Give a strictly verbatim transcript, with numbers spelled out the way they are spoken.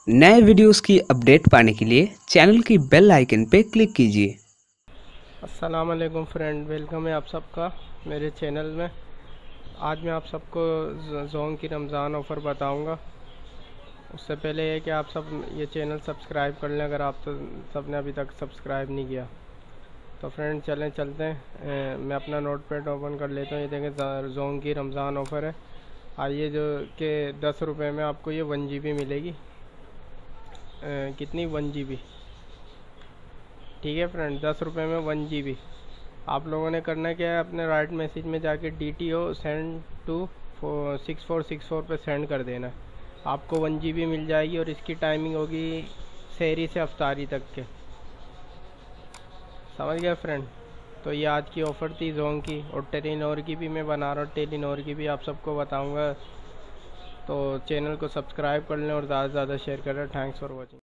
नए वीडियोस की अपडेट पाने के लिए चैनल की बेल आइकन पे क्लिक कीजिए। अस्सलाम वालेकुम फ्रेंड, वेलकम है आप सबका मेरे चैनल में। आज मैं आप सबको जोंग की रमज़ान ऑफ़र बताऊंगा। उससे पहले ये कि आप सब ये चैनल सब्सक्राइब कर लें अगर आप तो सब ने अभी तक सब्सक्राइब नहीं किया। तो फ्रेंड चलें चलते हैं। ए, मैं अपना नोट पैड ओपन कर लेता हूँ। ये देखें जोंग की रमज़ान ऑफ़र है। आइए जो कि दस रुपये में आपको ये वन जी बी मिलेगी। ए, कितनी वन जी बी ठीक है फ्रेंड, दस रुपये में वन जी बी। आप लोगों ने करना क्या है, अपने राइट मैसेज में जाके D T O send to six four six four पर सेंड कर देना। आपको वन जी बी मिल जाएगी और इसकी टाइमिंग होगी सहरी से अफ्तारी तक के। समझ गया फ्रेंड। तो ये आज की ऑफ़र थी जोंग की, और टेलीनॉर की भी मैं बना रहा हूँ। टेलीनॉर की भी आप सबको बताऊँगा। तो चैनल को सब्सक्राइब कर लें और ज़्यादा से ज़्यादा शेयर करें। Thanks for watching.